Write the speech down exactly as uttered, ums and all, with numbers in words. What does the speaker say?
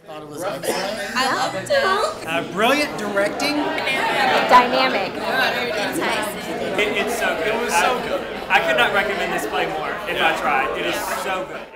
Thought it was excellent. I loved it. Uh, brilliant directing. Dynamic. Enticing. It, it's so good. It was so I, good. I could not recommend this play more if I tried. It is so good.